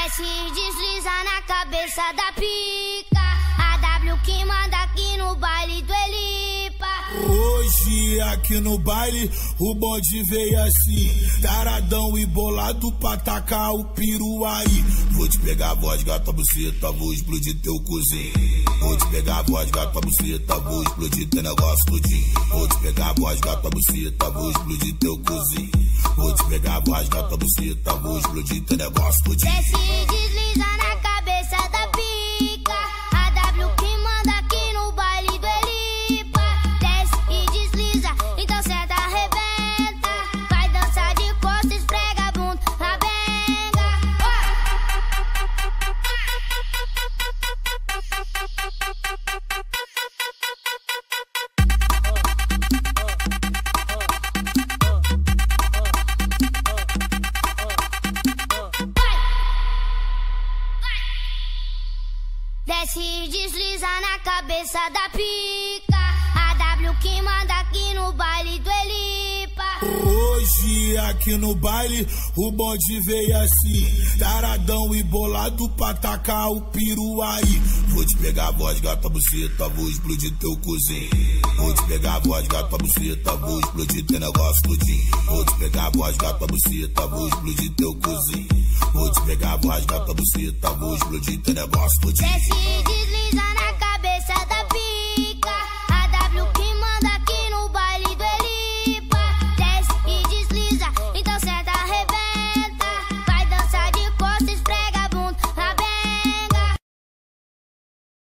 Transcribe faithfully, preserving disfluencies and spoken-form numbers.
Desce e desliza na cabeça da pica. A W que manda aqui no baile do Elipa. Hoje aqui no baile o bonde veio assim, taradão e bolado pra tacar o piru aí. Vou te pegar a voz, gata buceta, vou explodir teu cozinho. Vou te pegar a voz, gata buceta, vou explodir teu negócio tudinho. Vou te pegar a voz, gata buceta, vou explodir teu cozinho. Vou te pegar a voz, gata buceta, vou explodir teu negócio tudinho. Desce e desliza na cabeça da pica. A W que manda aqui no baile do Elipa. Desce e desliza, então senta, arrebenta. Vai dançar de costas, esfrega a bunda na benga. Desce e desliza na cabeça da pica. A W que manda aqui no baile do Elipa. Hoje aqui no baile o bonde veio assim, taradão e bolado pra tacar o piru aí. Vou te pegar a voz, gata buceta, vou explodir teu cozinho. Vou te pegar a voz, gata buceta, vou explodir teu negócio tudinho. Vou te pegar a voz, gata buceta, vou explodir teu cozinho. Vou te pegar a voz, gata buceta, vou explodir teu negócio tudinho. Desce e desliza